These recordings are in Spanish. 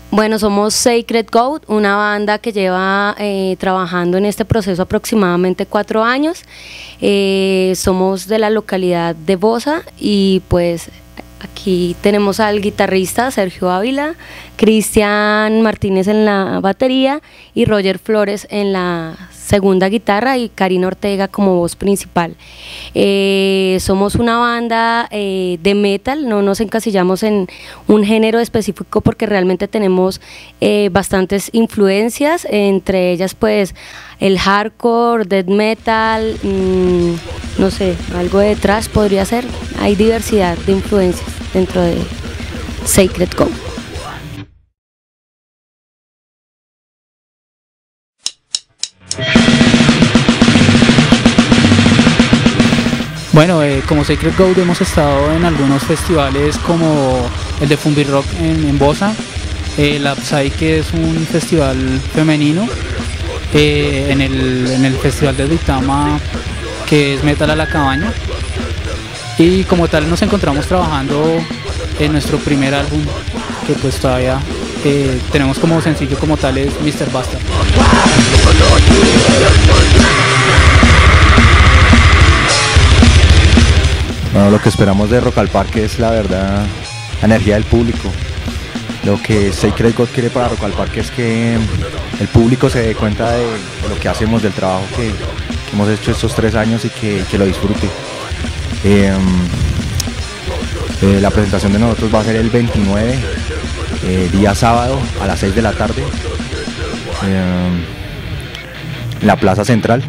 Bueno, somos Sacred Goat, una banda que lleva trabajando en este proceso aproximadamente 4 años. Somos de la localidad de Bosa y pues aquí tenemos al guitarrista Sergio Ávila, Cristian Martínez en la batería y Roger Flores en la segunda guitarra y Karina Ortega como voz principal. Somos una banda de metal, no nos encasillamos en un género específico porque realmente tenemos bastantes influencias, entre ellas pues el hardcore, death metal, no sé, algo de thrash podría ser. Hay diversidad de influencias dentro de Sacred Goat. Bueno, como Sacred Goat hemos estado en algunos festivales como el de Fumbi Rock en Bosa, la Psy, que es un festival femenino, en el festival de Duitama, que es Metal a la Cabaña, y como tal nos encontramos trabajando en nuestro primer álbum, que pues todavía tenemos como sencillo como tal es Mr. Bastard. Bueno, lo que esperamos de Rock al Parque es la verdad, la energía del público. Lo que Sacred Goat quiere para Rock al Parque es que el público se dé cuenta de lo que hacemos, del trabajo que hemos hecho estos 3 años y que lo disfrute. La presentación de nosotros va a ser el 29, día sábado a las 6 de la tarde, en la Plaza Central.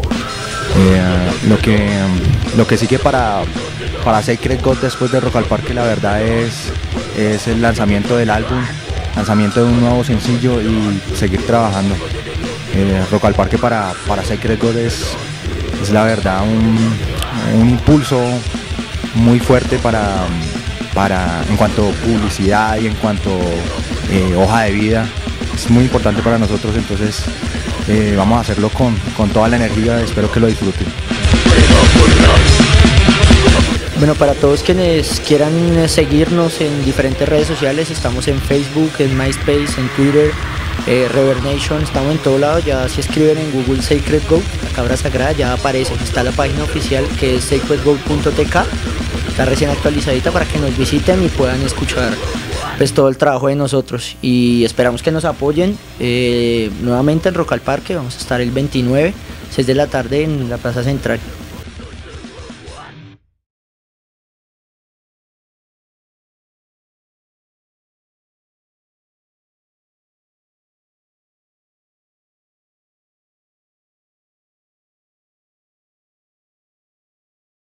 Lo que sigue para Sacred Goat después de Rock al Parque, la verdad es el lanzamiento del álbum, lanzamiento de un nuevo sencillo y seguir trabajando. Rock al Parque para Sacred Goat es la verdad un impulso muy fuerte en cuanto a publicidad y en cuanto a hoja de vida. Es muy importante para nosotros, entonces vamos a hacerlo con toda la energía, espero que lo disfruten. Bueno, para todos quienes quieran seguirnos en diferentes redes sociales, estamos en Facebook, en MySpace, en Twitter, Reverb Nation, estamos en todo lado. Ya si escriben en Google Sacred Goat, la cabra sagrada, ya aparece. Está la página oficial que es sacredgoat.tk, está recién actualizadita para que nos visiten y puedan escuchar pues todo el trabajo de nosotros, y esperamos que nos apoyen nuevamente en Rock al Parque. Vamos a estar el 29, 6 de la tarde en la Plaza Central.